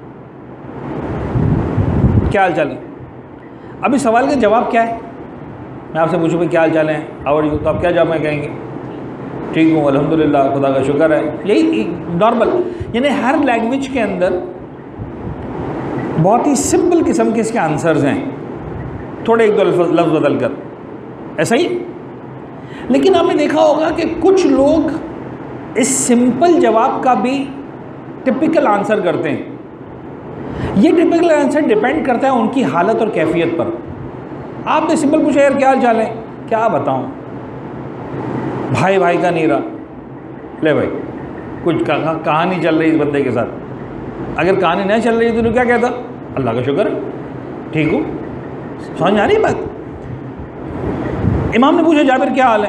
क्या हाल चाल है। अब इस सवाल का जवाब क्या है, मैं आपसे पूछूँ भाई क्या हाल चाल है, हाउ आर यू, तो आप क्या जवाब में कहेंगे, ठीक हूँ अल्हम्दुलिल्लाह खुदा का शुक्र है। यही नॉर्मल, यानी हर लैंग्वेज के अंदर बहुत ही सिंपल किस्म के इसके आंसर्स हैं, थोड़े एक दो लफ्ज़ बदल कर, ऐसा ही। लेकिन आपने देखा होगा कि कुछ लोग इस सिंपल जवाब का भी टिपिकल आंसर करते हैं। ये टिपिकल आंसर डिपेंड करता है उनकी हालत और कैफियत पर। आपने सिंपल पूछा यार क्या हाल चाल है, क्या बताऊं, भाई भाई का नहीं रहा, ले भाई कुछ कहानी चल रही इस बंदे के साथ, अगर कहानी नहीं चल रही तो क्या कहता, अल्लाह का शुक्र ठीक हूँ, समझ आ रही बात। इमाम ने पूछा जाबिर क्या हाल है।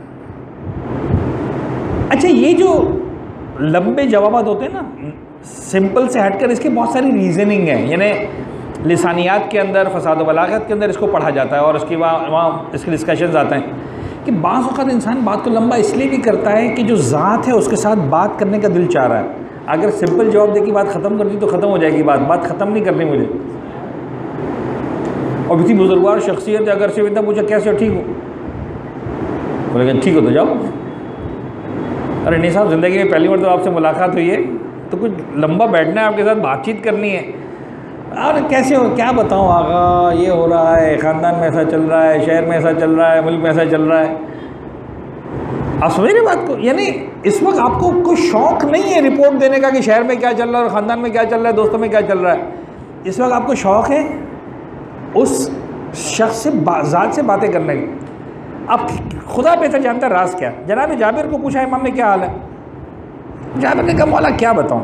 अच्छा, ये जो लंबे जवाब होते हैं ना, सिंपल से हटकर इसके बहुत सारी रीज़निंग है, यानी लिसानियात के अंदर, फसाद व बलागत के अंदर इसको पढ़ा जाता है, और उसके वहाँ इसके डिस्कशंस आते हैं कि बाज़ वक़्त इंसान बात को लंबा इसलिए भी करता है कि जो ज़ात है उसके साथ बात करने का दिल चाह रहा है। अगर सिंपल जवाब दे के बात ख़त्म कर दी तो ख़त्म हो जाएगी बात ख़त्म नहीं करनी मुझे। और किसी बुजुर्गवार शख्सियत अगर से इतना पूछा कैसे हो, ठीक हो, बोलेगा ठीक हो तो जाओ। अरे नहीं साहब, ज़िंदगी में पहली बार तो आपसे मुलाकात हुई है तो कुछ लंबा बैठना है, आपके साथ बातचीत करनी है। अरे कैसे हो, क्या बताऊँ आगा, ये हो रहा है, ख़ानदान में ऐसा चल रहा है, शहर में ऐसा चल रहा है, मुल्क में ऐसा चल रहा है। आप समझ रहे बात को, यानी इस वक्त आपको कोई शौक़ नहीं है रिपोर्ट देने का कि शहर में क्या चल रहा है और ख़ानदान में क्या चल रहा है, दोस्तों में क्या चल रहा है। इस वक्त आपको शौक़ है उस शख्स से ज़ात से बातें करने की। अब खुदा बेहतर जानता है राज क्या। जनाब जाबिर को पूछा इमाम ने क्या हाल है, जाबिर ने कहा मौला क्या बताऊं,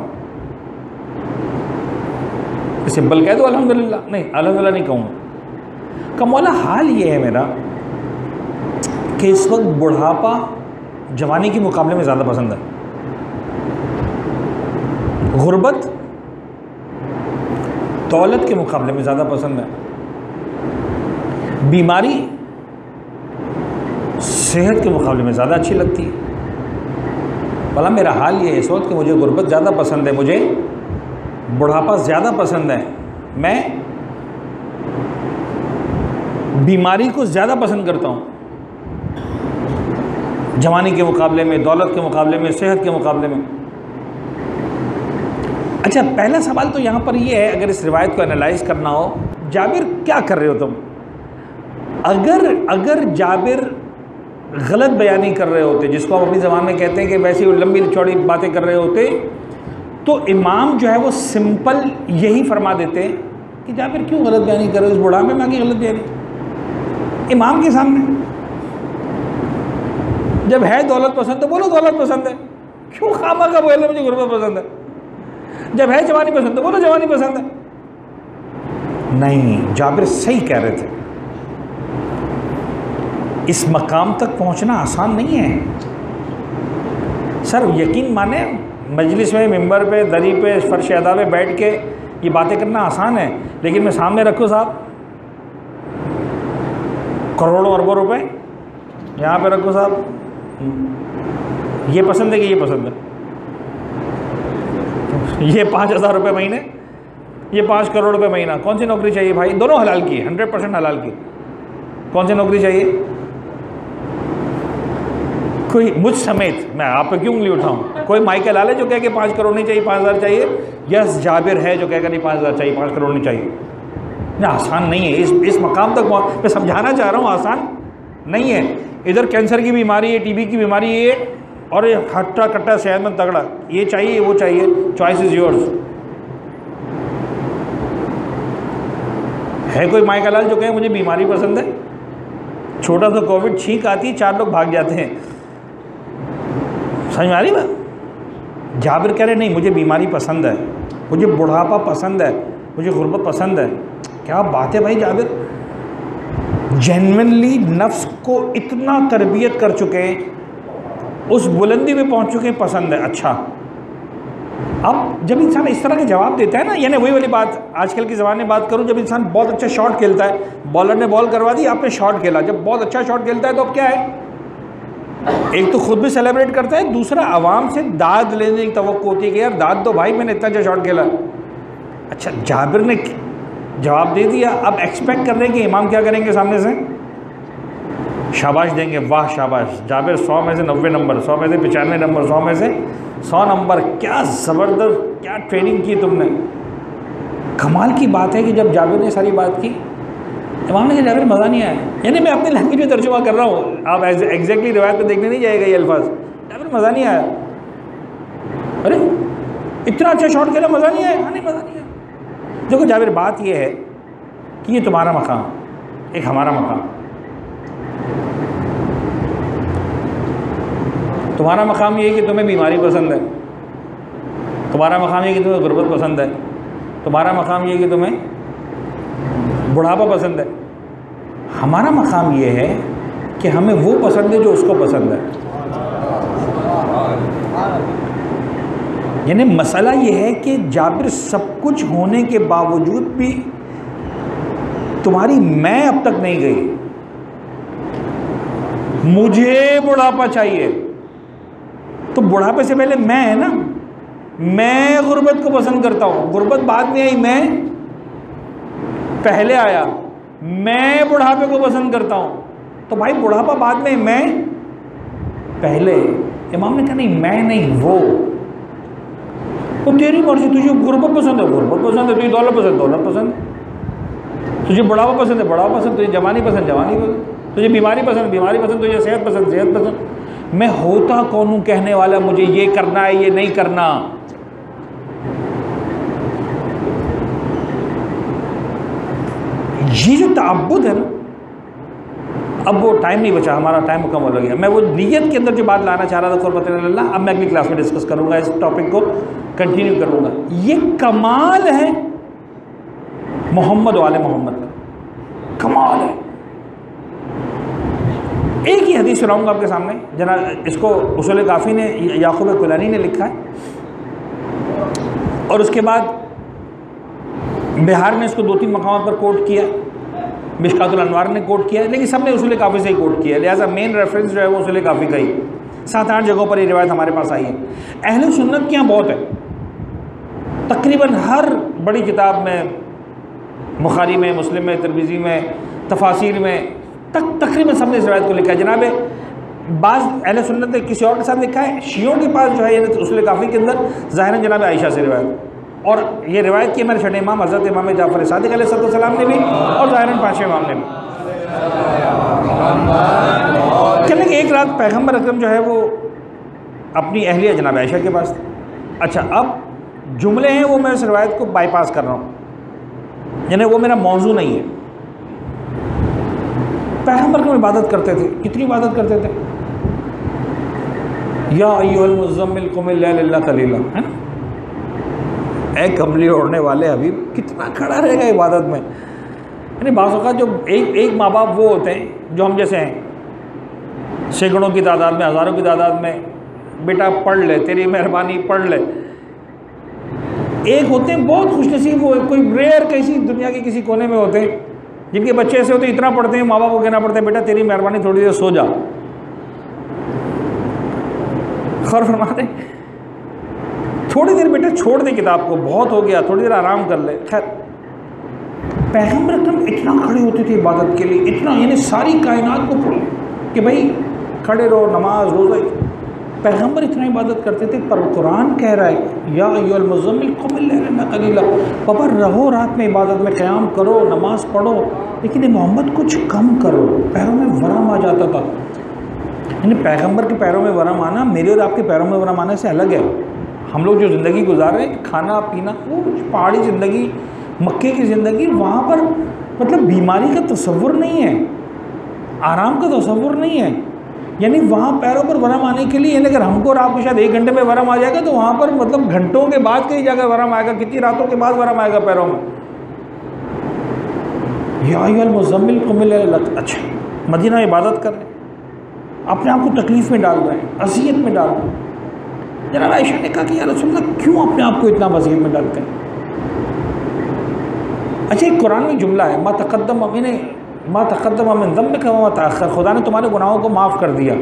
सिंपल कह दो अल्हम्दुलिल्लाह, नहीं अल्हम्दुलिल्लाह नहीं कहूँगा। कहा मौला हाल ये है मेरा कि इस वक्त बुढ़ापा जवानी के मुकाबले में ज़्यादा पसंद है, गुर्बत दौलत के मुकाबले में ज़्यादा पसंद है, बीमारी सेहत के मुकाबले में ज़्यादा अच्छी लगती है। भला मेरा हाल ये है इस वक्त कि मुझे गुर्बत ज़्यादा पसंद है, मुझे बुढ़ापा ज़्यादा पसंद है, मैं बीमारी को ज़्यादा पसंद करता हूँ जवानी के मुकाबले में, दौलत के मुकाबले में, सेहत के मुकाबले में। अच्छा, पहला सवाल तो यहाँ पर ये है, अगर इस रिवायत को एनालाइज करना हो, जाबिर क्या कर रहे हो तुम? अगर जाबिर गलत बयानी कर रहे होते, जिसको हम अपनी ज़बान में कहते हैं कि वैसी लंबी चौड़ी बातें कर रहे होते, तो इमाम जो है वो सिंपल यही फरमा देते कि जाबिर क्यों गलत बयानी कर रहे हो, इस बुढ़ापे में आके गलत बयानी इमाम के सामने। जब है दौलत पसंद तो बोलो दौलत पसंद है, क्यों खामा का बोले मुझे गुर्बत पसंद है। जब है जवानी पसंद तो बोलो जवानी पसंद है। नहीं, जाबिर सही कह रहे थे, इस मकाम तक पहुंचना आसान नहीं है सर। यकीन माने मजलिस में, मिंबर पे, दरी पे, फर्श अदा पे बैठ के ये बातें करना आसान है, लेकिन मैं सामने रखूँ साहब करोड़ों अरबों रुपए यहाँ पे रखो साहब, ये पसंद है कि ये पसंद है, ये 5,000 रुपये महीने, ये 5 करोड़ रुपए महीना, कौन सी नौकरी चाहिए भाई? दोनों हलाल की, 100% हलाल की। कौन सी नौकरी चाहिए? कोई मुझ समेत, मैं आप पे क्यों उंगली उठाऊं? कोई माइकल लाल है जो कहे कि 5 करोड़ नहीं चाहिए, 5,000 चाहिए? यस, जाबिर है जो कहेगा नहीं 5,000 चाहिए, 5 करोड़ नहीं चाहिए। ना, आसान नहीं है इस मकाम तक मैं समझाना चाह रहा हूँ, आसान नहीं है। इधर कैंसर की बीमारी है, टीबी की बीमारी है, और ये हट्टा कट्टा सेहतमंद तगड़ा, ये चाहिए वो चाहिए, चॉइस इज योर्स। है कोई माइकल लाल जो कहे मुझे बीमारी पसंद है? छोटा सा कोविड छींक आती है, 4 लोग भाग जाते हैं, समझ में आ रही बात? जाबिर कह रहे नहीं मुझे बीमारी पसंद है, मुझे बुढ़ापा पसंद है, मुझे गुर्बत पसंद है। क्या बात है भाई, जाबिर जेन्युइनली नफ्स को इतना तरबियत कर चुके हैं, उस बुलंदी में पहुंच चुके हैं, पसंद है। अच्छा, अब जब इंसान इस तरह के जवाब देता है ना, यानी वही वाली बात, आजकल की ज़माने में बात करूं, जब इंसान बहुत अच्छा शॉट खेलता है, बॉलर ने बॉल करवा दी, आपने शॉट खेला, जब बहुत अच्छा शॉट खेलता है तो अब क्या है, एक तो खुद भी सेलिब्रेट करता है, दूसरा आवाम से दाद लेने की तवक्को होती है कि यार दाद दो भाई, मैंने इतना अच्छा शॉट खेला। अच्छा, जाबिर ने जवाब दे दिया, अब एक्सपेक्ट कर रहे हैं कि इमाम क्या करेंगे, सामने से शाबाश देंगे, वाह शाबाश जाबिर, 100 में से 90 नंबर, 100 में से 95 नंबर, 100 में से 100 नंबर, क्या ज़बरदस्त, क्या ट्रेनिंग की तुमने। कमाल की बात है कि जब जाबिर ने सारी बात की, इमाम ने कहा जाबिर मज़ा नहीं आया, यानी मैं अपनी लैंग्वेज में तर्जुमा कर रहा हूँ, आप एग्जैक्टली रिवायत में देखने नहीं जाएगा ये अल्फाज। जाबिर मज़ा नहीं आया, अरे इतना अच्छा शॉट खेला, मज़ा नहीं आया? नहीं, मज़ा नहीं आया। देखो जाबिर, बात ये है कि ये तुम्हारा मकाम, एक हमारा मकाम। तुम्हारा मकाम ये है कि तुम्हें बीमारी पसंद है, तुम्हारा मकाम ये है कि तुम्हें गुर्बत पसंद है, तुम्हारा मकाम ये है कि तुम्हें बुढ़ापा पसंद है। हमारा मकाम ये है कि हमें वो पसंद है जो उसको पसंद है। यानी मसला ये है कि जाबिर, सब कुछ होने के बावजूद भी तुम्हारी मैं अब तक नहीं गई, मुझे बुढ़ापा चाहिए। तो बुढ़ापे से पहले मैं है ना, मैं गुर्बत को पसंद करता हूँ, गुर्बत बाद में आई, मैं पहले आया, मैं बुढ़ापे को पसंद करता हूँ। तो भाई बुढ़ापा बाद में, मैं पहले। इमाम ने कहा नहीं, मैं नहीं, वो तेरी मर्जी, तुझे गुर्बत पसंद है गुर्बत पसंद है, तुझे दौलत पसंद दौलत पसंद, तुझे बुढ़ापा पसंद है बुढ़ापा पसंद, तुझे जवानी पसंद जवानी पसंद, तुझे बीमारी पसंद बीमारी पसंद, तुझे सेहत पसंद सेहत पसंद। मैं होता कौन हूँ कहने वाला मुझे ये करना है ये नहीं करना। ये जो ताब्बुद है ना, अब वो टाइम नहीं बचा, हमारा टाइम मुकम्मल हो गया। मैं वो नीयत के अंदर जो बात लाना चाह रहा था क़ुर्बत इल्लल्लाह, अब मैं अगली क्लास में डिस्कस करूँगा, इस टॉपिक को कंटिन्यू करूँगा। ये कमाल है मोहम्मद वाले मोहम्मद का, कमाल है। एक ही हदीस सुनाऊंगा आपके सामने, जना इसको उसूल काफ़ी ने, याकूब कुलानी ने लिखा है, और उसके बाद बिहार ने इसको 2-3 मकाम पर कोट किया, मिशकातुल अनवार ने कोट किया, लेकिन सब ने उसूल काफ़ी से ही कोट किया, लिहाजा मेन रेफरेंस जो है वो उसूल काफ़ी का ही। 7-8 जगहों पर ये रिवायत हमारे पास आई है। अहले सुन्नत के यहाँ बहुत है, तकरीबन हर बड़ी किताब में, बुखारी में, मुस्लिम में, तिरमिज़ी में, तफासीर में, तकरीबन सबने इस रिवायत को लिखा है। जनाब बाज़ अहले सुन्नत ने किसी और के साथ लिखा है, शियों के पास जो है ये उसूल काफ़ी के अंदर ज़ाहिरन जनाब आयशा से रिवायत, और ये रिवायत की हमारे छठे इमाम हज़रत इमाम जाफ़र सादिक़ अलैहिस्सलाम ने भी, और ज़ाहिरन 5वें इमाम ने भी। कहने कि एक रात पैगम्बर अकरम जो है वो अपनी अहलिया जनाब आयशा के पास। अच्छा, अब जुमले हैं वो मैं इस रिवायत को बाईपास कर रहा हूँ, यानी वो मेरा मौजू नहीं है। पैगम्बर अकरम इबादत करते थे, कितनी इबादत करते थे? या अय्युहल मुज़्ज़म्मिल क़ुमिल लैला इल्ला क़लीला, है ना? ए कमली ओढ़ने वाले हबीब, कितना खड़ा रहेगा इबादत में। यानी बाज़ औक़ात जो एक माँ बाप वो होते हैं जो हम जैसे हैं, सैकड़ों की तादाद में, हज़ारों की तादाद में, बेटा पढ़ ले, तेरी मेहरबानी पढ़ ले। एक होते हैं बहुत खुशनसीब, वो कोई रेयर किसी दुनिया के किसी कोने में होते हैं जिनके बच्चे ऐसे होते हैं, इतना पढ़ते हैं, माँ बाप को कहना पड़ता है बेटा तेरी मेहरबानी थोड़ी देर सो जा। खैर फरमाते थोड़ी देर बेटा छोड़ दे किताब को, बहुत हो गया, थोड़ी देर आराम कर ले। खैर पैगम्बर अकरम इतना खड़े होते थे इबादत के लिए, इतना, यानी सारी कायनात को पढ़ो कि भाई खड़े रहो, नमाज रोज़ा, पैगम्बर इतना इबादत करते थे। पर कुरान कह रहा है या अय्युहल मुज़्ज़म्मिल क़ुम अल-लैल इल्ला क़लीला, पापा रहो रात में इबादत में, क़याम करो, नमाज पढ़ो, लेकिन ये मोहम्मद कुछ कम करो। पैरों में वरम आ जाता था। यानी पैगम्बर के पैरों में वरम आना मेरे और आपके पैरों में वरम आने से अलग है। हम लोग जो ज़िंदगी गुजार रहे हैं, खाना पीना, वो पहाड़ी ज़िंदगी, मक्के की ज़िंदगी, वहाँ पर मतलब बीमारी का तसव्वुर नहीं है, आराम का तसव्वुर नहीं है। यानी वहाँ पैरों पर वरम आने के लिए, यानी अगर हमको और आपको शायद 1 घंटे में वरम आ जाएगा, तो वहाँ पर मतलब घंटों के बाद कई जगह वरम आएगा, कितनी रातों के बाद वरम आएगा पैरों में। या अय्युहल मुज़्ज़म्मिल क़ुम अल-लैल। अच्छा, मदीना में इबादत कर रहे हैं, अपने आप को तकलीफ़ में डाल रहे हैं, अज़ियत में डाल रहे हैं। जनाब आयशा ने कहा कि या रसूलल्लाह क्यों अपने आप को इतना अज़ियत में डालते हैं? अच्छा, एक कुरान में जुमला है, मा तक़द्दम मिन ज़म्बिका व मा तअख़्ख़र, खुदा ने तुम्हारे गुनाहों को माफ़ कर दिया।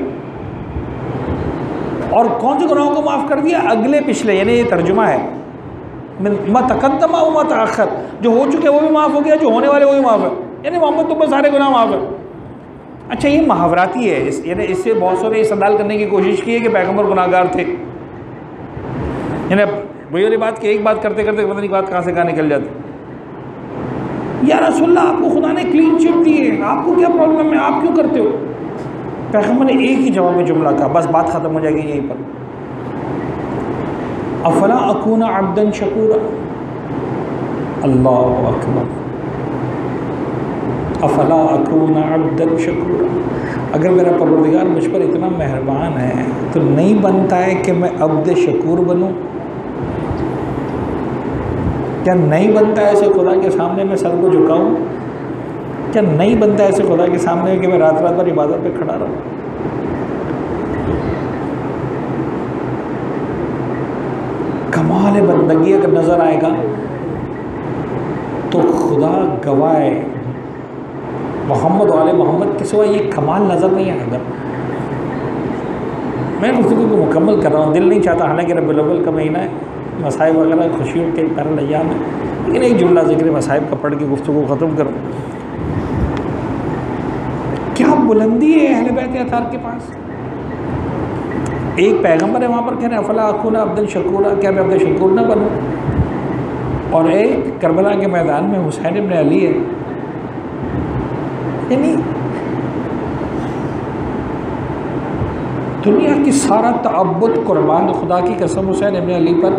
और कौन से गुनाहों को माफ़ कर दिया? अगले पिछले, यानी ये तर्जुमा है, मा तक़द्दम व मा तअख़्ख़र, जो हो चुके वो भी माफ़ हो गया, जो होने वाले वो भी माफ़ है। यानी मोहम्मद तुम पर सारे गुनाह माफ़ है। अच्छा, ये मुहावराती है, यानी इससे बहुत सारे इस्तेमाल करने की कोशिश की है कि पैगम्बर गुनाहगार थे। यानी वही वाली बात कि एक बात करते करते पता नहीं बात कहाँ से कहाँ निकल जाती। या रसूलल्लाह आपको खुदा ने क्लीन चिट दी है, आपको क्या प्रॉब्लम है, आप क्यों करते हो? पैगम्बर ने एक ही जवाब में जुमला कहा, बस बात ख़त्म हो जाएगी यहीं पर। अफला अकूना अब्दन शकूरा, अल्लाहु अकबर, अफला अकूना अब्दन शकूरा, अगर मेरा परवरदिगार मुझ पर इतना मेहरबान है तो नहीं बनता है कि मैं अब्द शकूर बनूं? क्या नहीं बनता है ऐसे खुदा के सामने मैं सर को झुकाऊं? क्या नहीं बनता है ऐसे खुदा के सामने कि मैं रात रात भर इबादत पे खड़ा रहूं? कमाल बंदगी अगर नज़र आएगा तो खुदा गवाए, मोहम्मद वाले मोहम्मद के सिवा ये कमाल नज़र नहीं आएगा। मैं गुफ्तगू को मुकम्मल कर रहा हूँ, दिल नहीं चाहता, हालांकि रब्बुल अव्वल का महीना है, मसाइब वगैरह खुशियों के पैरल अय्याम है, लेकिन एक जुमला ज़िक्र मसाइब का पढ़ के गुफ्तगू को ख़त्म करूँ। क्या बुलंदी है अहले बैत अतार के पास। एक पैगंबर है वहाँ पर कह रहे हैं अफला अकूना अब्दन शकूरा, क्या मैं अब्द शकूर ना बनूँ? और एक करबला के मैदान में हुसैन इब्न अली है। यानी दुनिया की सारा तअब्बुद कुर्बान खुदा की कसम हुसैन इब्न अली पर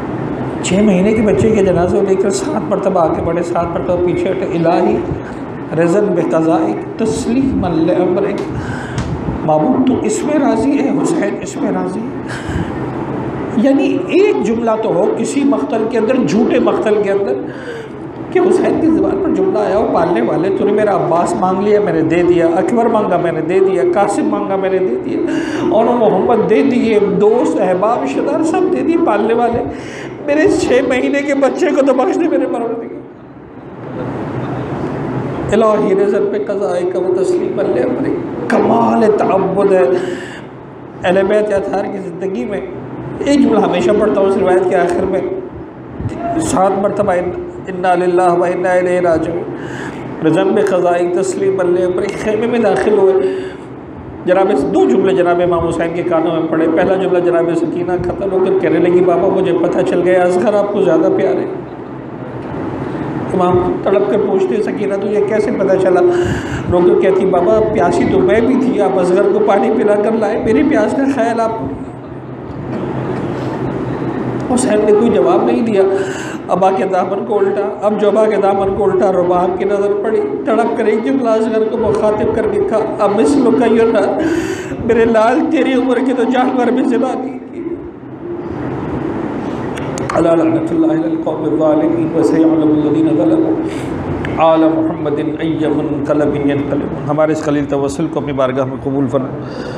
6 महीने के बच्चे के जनाजे लेकर 7 मरतबा आगे बढ़े, 7 मरतबा पीछे हटे, इलाही रज़न बेक़ज़ाइक तस्लीमन लिअम्रिक, माबूद तो इसमें राज़ी है, हुसैन इसमें राज़ी है। यानी एक जुमला तो हो किसी मख्तल के अंदर, झूठे मख्तल के अंदर, कि हुसैन की ज़ुबान पर जुमला आया हो, पालने वाले तूने मेरा अब्बास मांग लिया मैंने दे दिया, अकबर मांगा मैंने दे दिया, कासिम मांगा मैंने दे दिया, और मोहम्मद दे दिए, दोस्त अहबाब रिश्तेदार सब दे दिए, पालने वाले मेरे 6 महीने के बच्चे को तो बख्श दे मेरे परवरदिगार। इलाही रज़न पे क़ज़ाइक व तस्लीमन लिअम्रिक, कमाल तअब्बुद है अहले बैत अताहार की ज़िंदगी में। एक जुमला हमेशा पढ़ता हूँ उस रिवायत के आखिर में 7 मरतबा, इन्ना लिल्लाहि व इन्ना इलैहि राजिऊन, रज़न पे क़ज़ाइक तस्लीमन लिअम्रिक। खेमे में दाखिल हुए, जनाब 2 जुमले जनाब इमाम हुसैन के कानों में पड़े। पहला जुमला जनाब सकीना क़त्ल होकर कहने लगी, बाबा मुझे पता चल गया असग़र आपको ज़्यादा प्यार है। इमाम तड़प कर पूछते, सकीना तुझे कैसे पता चला? रोकर कहती, बाबा प्यासी तो मैं भी थी, आप असग़र को पानी पिला कर लाए, मेरी प्यास का ख्याल आपको। हुसैन ने कोई जवाब नहीं दिया। अबा के दामन को उल्टा, अब जो अबा के दामन को उल्टा रुबाब की नज़र पड़ी, तड़प कर एक जुमला असग़र को मुखातिब कर लिखा, अब मिस्लु का युना, मेरे लाल तेरी उम्र की तो जानवर भी ज़बानी की। अला लअनतुल्लाहि अलल क़ौमिज़ ज़ालिमीन व सयअलमुल लज़ीना ज़लमू आला मुहम्मदिन अय्य मुनक़लबिन यनक़लिबून। हमारे इस ख़लील तवस्सुल को अपनी बारगाह में कबूल फरमा।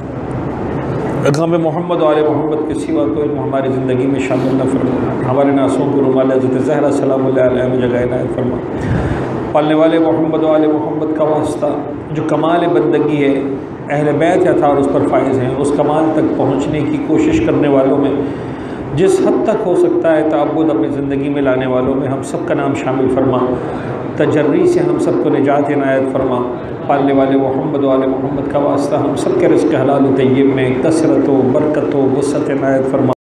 गम मोहम्मद और आले मोहम्मद के सिवा कोई हमारी ज़िंदगी में शामिल न फरमा। हमारे नासों को रुमाल हज़रत ज़हरा सलामुल्लाह अलैहा में जगह इनायत फरमा। पालने वाले मोहम्मद और आले मोहम्मद का वास्ता जो कमाल बंदगी है अहले बैत अताहार उस पर फायज़ हैं, उस कमाल तक पहुँचने की कोशिश करने वालों में जिस हद तक हो सकता है तअब्बुद अपनी ज़िंदगी में लाने वालों में हम सब का नाम शामिल फरमा। तजर्री से हम सबको निजात इनायत फरमा। पालने वाले मोहम्मद वाले मोहम्मद का वास्ता हम सब के रिज़्क़ हलाल तय्यब में कसरत व बरकत व वसअत इनायत फरमा।